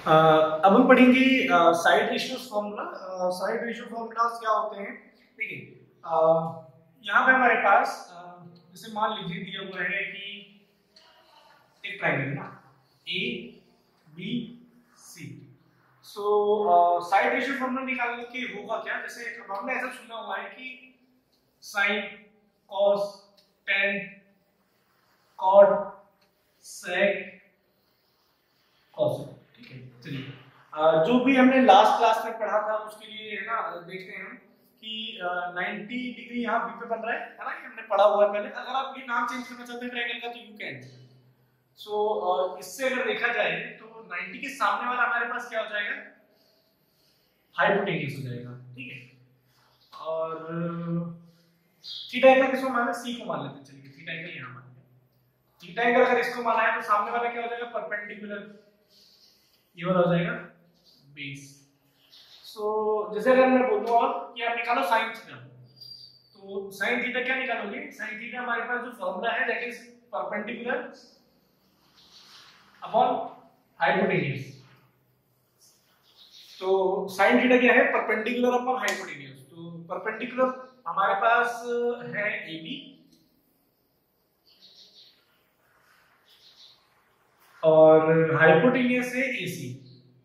अब हम पढ़ेंगे side ratios formula. Side ratio formulas क्या होते हैं? देखिए, यहाँ पे हमारे पास जैसे मान लीजिए दिया हुआ है कि एक ट्रायंगल है ना, A B C. So side ratio formula निकालने के होगा क्या, जैसे हमने ऐसा सुना हुआ है कि sine, cos, tan, cot, sec, cosec. ठीक है, चलिए जो भी हमने लास्ट क्लास में पढ़ा था उसके लिए है ना, देखते हैं कि 90 डिग्री यहाँ बी पे बन रहा है ना, ये हमने पढ़ा हुआ है पहले। अगर आप ये नाम चेंज करना चाहते हैं ट्रायंगल का तो यू कैन। सो इससे अगर देखा जाए तो 90 के सामने वाला हमारे पास क्या हो जाएगा, हाइपोटेन्यूज हो जाएगा। ठीक है, और थीटा एंगल किसको माना, सी को मान लेते हैं। चलिए थीटा एंगल यहाँ मान लिया। थीटा एंगल अगर इसको माना है तो सामने वाला क्या हो जाएगा, परपेंडिकुलर, ये वाला हो जाएगा बेस। सो जैसे अगर मैं बोलूंगा कि आप निकालो साइन थीटा, तो साइन थीटा क्या निकालोगे, साइन थीटा हमारे पास जो फॉर्मूला है that is perpendicular upon hypotenuse. तो साइन थीटा क्या है, परपेंडिकुलर अपॉन हाइपोटेन्यूज। तो परपेंडिकुलर हमारे पास है ए बी और हाइपोटेन्यूज है ए सी।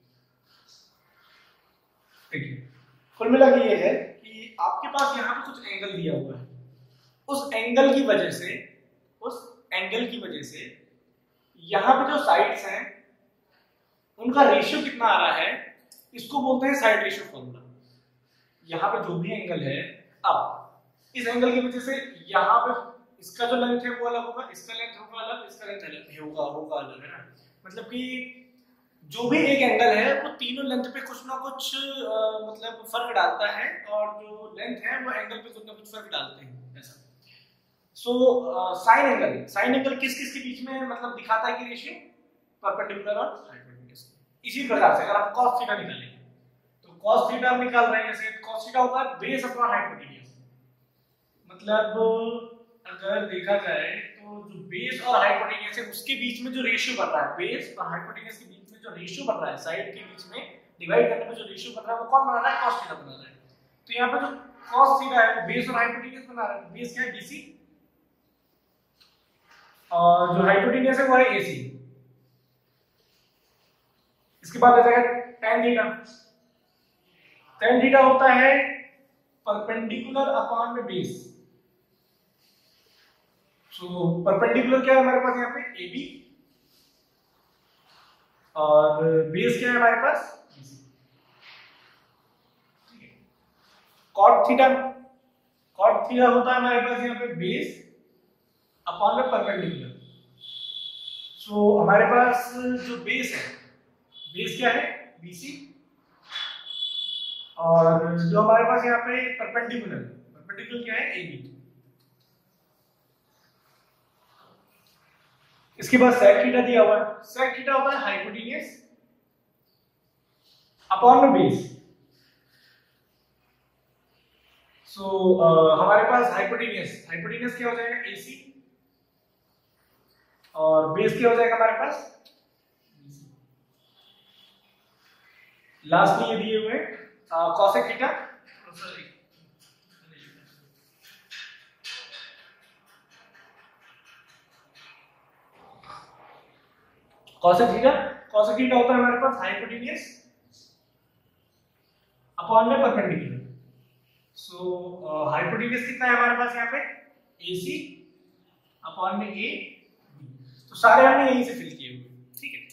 ठीक है, कुल मिला के ये है कि आपके पास यहाँ पे कुछ एंगल दिया हुआ है, उस एंगल की वजह से, उस एंगल की वजह से यहाँ पे जो साइड्स हैं उनका रेशियो कितना आ रहा है, इसको बोलते हैं साइड रेशियो फॉर्मूला। यहाँ पे जो भी एंगल है, अब इस एंगल की वजह से यहाँ पे इसका जो लेंथ है वो अलग होगा, इसका लेंथ होगा अलग, इसका लेंथ अलग होगा अलग, है ना। मतलब कि जो भी एक एंगल है वो तीनों लेंथ पे कुछ ना कुछ मतलब फर्क डालता है, और जो लेंथ है वो एंगल पे कुछ ना कुछ फर्क डालते हैं, ऐसा। सो साइन एंगल किस किस के बीच में मतलब दिखाता है कि रेशियो, परपेंडिकुलर और हाइपोटेन्यूज। इसी प्रकार से अगर आप cos थीटा निकालेंगे तो cos थीटा हम निकाल रहे हैं, जैसे cos थीटा होता है बेस अपॉन हाइपोटेन्यूज। मतलब अगर देखा जाए तो जो बेस और हाइपोटेन्यूज है उसके बीच में जो रेशियो बन रहा है, बेस और हाइपोटेन्यूज के बीच में जो रेशियो बन रहा है, साइड के बीच में डिवाइड करने में जो रेशियो बन रहा है वो कौन बना रहा है, cos थीटा बना रहा है। तो यहाँ पे जो cos थीटा है वो बेस और हाइपोटेन्यूज बना रहा है। बेस क्या है, BC, और जो हाइपोटेन्यूज है वो है AC। इसके बाद आ जाएगा tan थीटा। tan थीटा होता है परपेंडिकुलर अपॉन में बेस। सो परपेंडिकुलर क्या है हमारे पास यहाँ पे, AB, और बेस क्या है हमारे पास, BC। cot theta, cot theta होता है हमारे पास यहाँ पे बेस अपॉन में परपेंडिकुलर। सो हमारे पास जो बेस है, बेस क्या है, BC, और जो हमारे पास यहाँ पे परपेंडिकुलर, परपेंडिकुलर क्या है, AB। इसके बाद sec थीटा दिया हुआ है। sec थीटा होता है हाइपोटेन्यूज अपॉन में बेस। सो हमारे पास हाइपोटेन्यूज क्या हो जाएगा, AC, और बेस क्या हो जाएगा हमारे पास, BC। लास्ट में ये दिए हुए cosec थीटा, cosec थीटा होता है हमारे पास हाइपोटेन्यूज अपॉन में परपेंडिकुलर। सो हाइपोटेन्यूज कितना है हमारे पास यहाँ पे, AC अपॉन में A। तो सारे हमने यहीं से फिल किए हुए, ठीक है।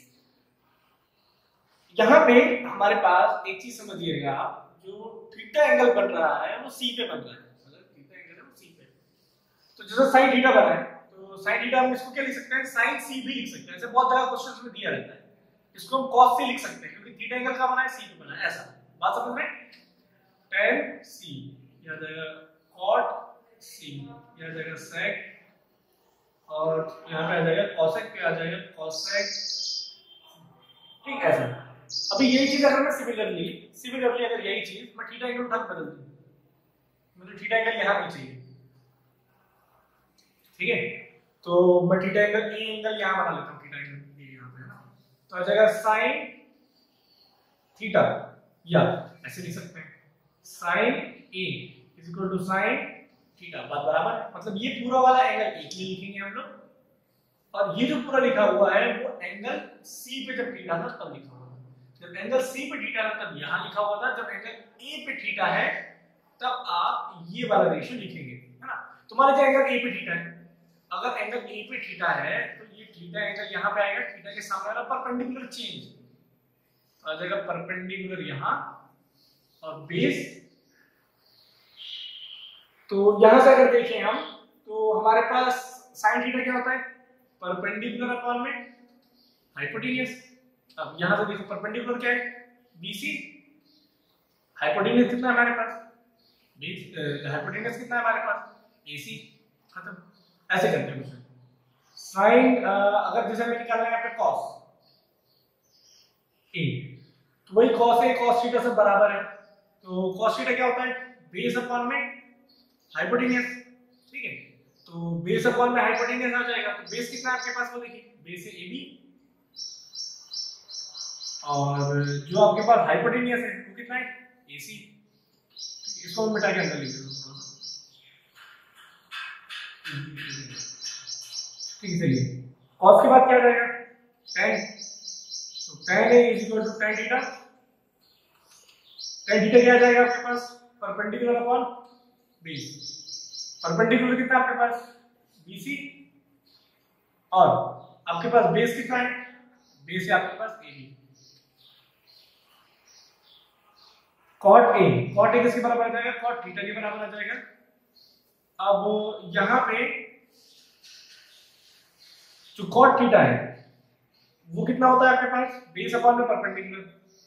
यहाँ पे हमारे पास एक चीज समझिएगा आप, जो थीटा एंगल बन रहा है वो C पे बन रहा है, मतलब थीटा एंगल है वो C पे। तो जैसे साइन थीटा बना है तो साइन थीटा हम इसको क्या लिख सकते हैं, साइन C भी लिख सकते हैं। ऐसे बहुत जगह क्वेश्चंस में दिया रहता है, इसको हम cos C लिख सकते हैं क्योंकि थीटा एंगल का बना है, C पे बना है, ऐसा। बात समझ में, tan C या जाएगा cot C या जाएगा sec, और यहाँ पे आ जाएगा cosec पे आ जाएगा cosec, ठीक है ऐसा। अभी यही चीज अगर मैं सिमिलरली अगर यही चीज मैं थीटा एंगल उठा के बदल दूं, मुझे थीटा एंगल यहाँ नहीं चाहिए, ठीक है। तो मैं थीटा एंगल, ए एंगल यहाँ बना लेता हूँ, थीटा एंगल ये यहाँ पे है ना, तो आ जाएगा sin थीटा, या ऐसे लिख सकते हैं sine A is equal to sine theta. बात बराबर है, मतलब ये पूरा वाला एंगल ए के लिए लिखेंगे हम लोग, और ये जो पूरा लिखा हुआ है वो एंगल सी पे जब थीटा था तब लिखा हुआ था। जब एंगल सी पे थीटा था तब यहाँ लिखा हुआ था, जब एंगल ए पे थीटा है तब आप ये वाला रेशियो लिखेंगे, है ना। तो मान लीजिए एंगल ए पे थीटा है, अगर एंगल ए पे थीटा है तो ये थीटा एंगल यहाँ पे आएगा, थीटा के सामने वाला परपेंडिकुलर चेंज आ जाएगा, परपेंडिकुलर यहाँ और बेस। तो यहां से अगर देखें हम तो हमारे पास साइन थीटा क्या होता है, परपेंडिकुलर अपॉन में हाइपोटेन्यूस। अब यहां से देखो परपेंडिकुलर क्या है, बीसी, हाइपोटेन्यूस कितना है हमारे पास, हाइपोटेन्यूस कितना है हमारे पास, एसी, खत्म। ऐसे करते हैं क्वेश्चन। साइन अगर जैसे हमें निकालना है यहाँ पे कॉस ए, तो वही कॉस ए कॉस थीटा से बराबर है, तो कॉस थीटा क्या होता है, बेस अपॉन में हाइपोटेन्यूस, ठीक है। तो बेस अपॉन में हाइपोटेन्यूस आ जाएगा, तो बेस कितना है आपके पास वो देखिए, बेस है AB, और जो आपके पास हाइपोटेन्यूस है वो कितना है, AC। इसको मिटा के अंदर लिख देते हैं, ठीक है। चलिए cos के बाद क्या आ जाएगा, tan, तो tan A is equal to tan theta. tan theta क्या आ जाएगा आपके पास, परपेंडिकुलर अपॉन बेस, परपेंडिकुलर कितना आपके पास, BC, और आपके पास बेस कितना है, बेस है आपके पास AB। cot A किसके बराबर आ जाएगा, cot थीटा के बराबर आ जाएगा। अब यहां पे जो cot थीटा है वो कितना होता है आपके पास, बेस अपॉन में परपेंडिकुलर।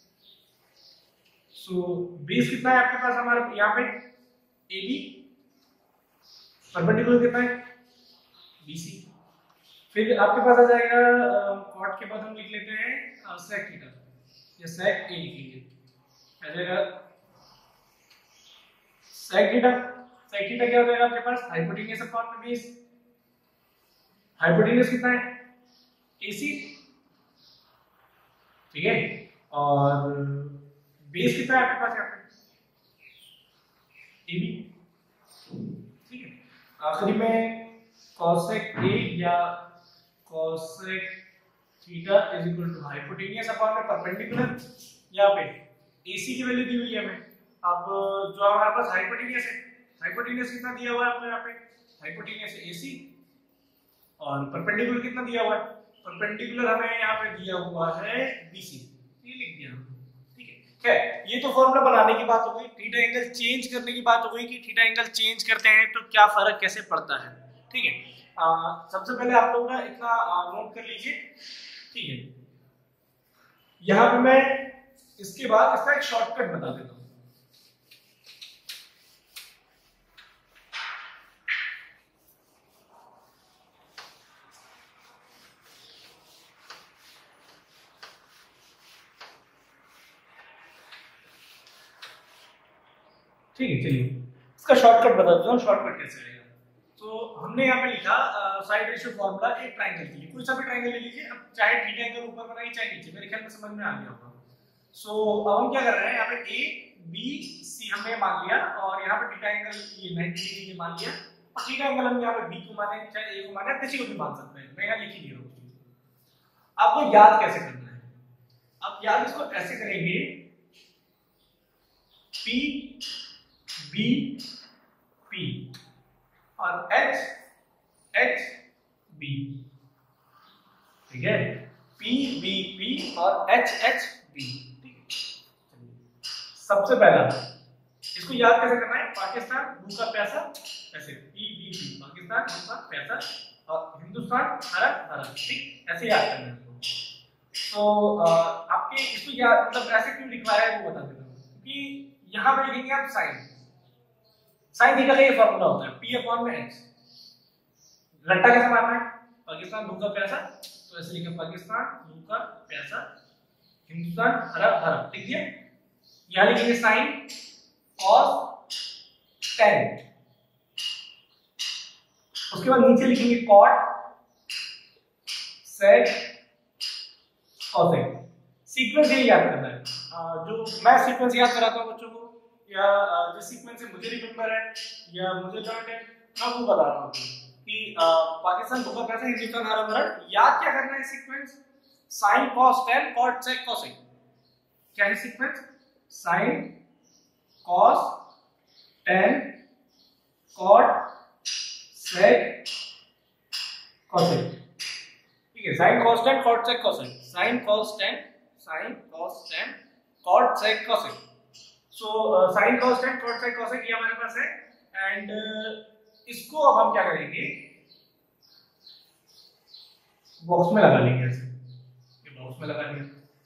सो बेस कितना है आपके पास हमारे यहाँ पे AB, परपेंडिकुलर कितना है BC। फिर आपके पास आ जाएगा cot के बाद हम लिख लेते हैं sec थीटा, या sec A लिख लीजिए, आ जाएगा sec थीटा। sec थीटा क्या हो जाएगा आपके पास, हाइपोटेन्यूस अपॉन में बेस, हाइपोटेन्यूस कितना है AC, ठीक है, और बेस कितना है आपके पास यहाँ पे AB, ठीक है। आखिरी में cosec A या cosec theta is equal to hypotenuse upon में परपेंडिकुलर, यहाँ पे AC की वैल्यू दी हुई है हमें। अब जो हमारे पास हाइपोटेन्यूस है, हाइपोटेन्यूस कितना दिया हुआ है आपको यहाँ पे, हाइपोटेन्यूस है AC, और परपेंडिकुलर कितना दिया हुआ है, परपेंडिकुलर हमें यहाँ पे दिया हुआ है BC, ये लिख दिया हमने, ठीक है। खैर ये तो फॉर्मूला बनाने की बात हो गई, थीटा एंगल चेंज करने की बात हो गई कि थीटा एंगल चेंज करते हैं तो क्या फर्क कैसे पड़ता है, ठीक है। सबसे पहले आप लोग ना इतना नोट कर लीजिए, ठीक है। यहाँ पे मैं इसके बाद इसका एक शॉर्टकट बता देता हूँ। ठीक है, चलिए इसका शॉर्टकट बता देता हूँ, शॉर्टकट कैसे आएगा। तो हमने यहाँ पे लिखा साइड रेशियो फॉर्मूला एक ट्रायंगल के लिए, कोई सा भी ट्रायंगल ले लीजिए, अब चाहे थीटा एंगल ऊपर बनाइए चाहे नीचे, मेरे ख्याल में समझ में आ गया होगा। सो अब हम क्या कर रहे हैं, यहाँ पे ABC हमने मान लिया, और यहाँ पे थीटा एंगल ये 90 डिग्री मान लिया, और थीटा एंगल हम यहाँ पे B को माने चाहे A को माने, किसी को भी मान सकते हैं, मैं यहाँ लिख ही नहीं रहा हूँ। आपको याद कैसे करना है, आप याद इसको ऐसे करेंगे, P B P और H H B, ठीक है, P B P और H H B, ठीक है। सबसे पहला इसको याद कैसे करना है, पाकिस्तान रू का पैसा, ऐसे P B P, पाकिस्तान रू का पैसा, और हिंदुस्तान हरा हरा, ठीक, ऐसे याद करना है। तो आपके इसको याद मतलब ऐसे क्यों लिखवाया है वो बता देता हूँ, क्योंकि यहाँ पे लिखेंगे आप साइन थीटा का ये फॉर्मूला होता है P अपॉन में H, रट्टा कैसे मारना है, पाकिस्तान रू का पैसा, तो ऐसे लिखें पाकिस्तान रू का पैसा, हिंदुस्तान हरा हरा, लिख दिया। यहाँ लिखेंगे साइन cos tan, उसके बाद नीचे लिखेंगे cot sec cosec, सीक्वेंस यही याद करना है। जो मैं सीक्वेंस याद कराता हूँ बच्चों को, या जिस सीक्वेंस से मुझे रिमेम्बर है या मुझे लर्न है, मैं वो बता रहा हूँ कि पाकिस्तान भूखा प्यासा हिंदुस्तान हरा भरा। याद क्या करना है sequence? Sine cos tan cot sec cosec. क्या है sequence? Sine cos tan cot sec cosec. ठीक है, sine cos tan cot sec cosec, sine cos tan cot sec cosec. So sine cos tan cot sec cosec ये हमारे पास है। And इसको अब हम क्या करेंगे, बॉक्स में लगा लेंगे ऐसे, ये बॉक्स में लगा लिया।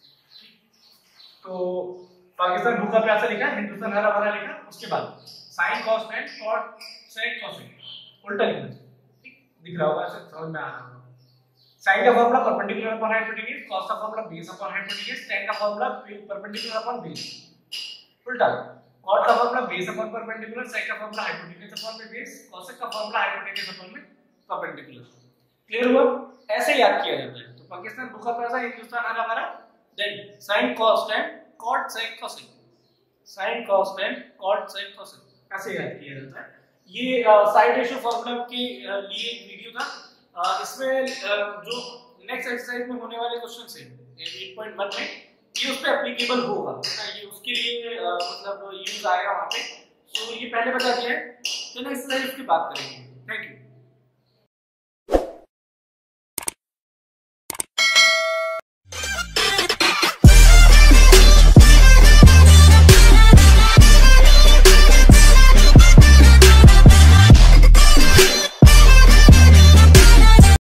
तो पाकिस्तान भूखा प्यासा लिखा, हिंदुस्तान हरा भरा लिखा, उसके बाद sine cos tan cot sec cosec उल्टा लिखना। ठीक, दिख रहा होगा, ऐसे समझ में आ रहा होगा। साइन का formula perpendicular upon hypotenuse, cos का formula base upon hypotenuse, tan का फॉर्मूला परपेंडिकुलर अपॉन बेस, उल्टा। कॉट का formula base upon perpendicular, sec का formula hypotenuse upon base, cosec का formula hypotenuse upon perpendicular. Clear हुआ? ऐसे याद किया जाता है। तो पाकिस्तान भूखा प्यासा हिंदुस्तान हरा भरा, then sine cos tan cot sec cosec, sine cos tan cot sec cosec, ऐसे याद किया जाता है। ये साइड रेशियो फार्मूला के लिए एक वीडियो था। इसमें जो नेक्स्ट एक्सरसाइज में होने वाले क्वेश्चन है 8.1 में, ये उस पे एप्लीकेबल होगा ना, ये उसके लिए मतलब यूज आएगा वहां पे। सो ये पहले बता दिया है, तो नेक्स्ट एक्सरसाइज की बात करेंगे। Thank you.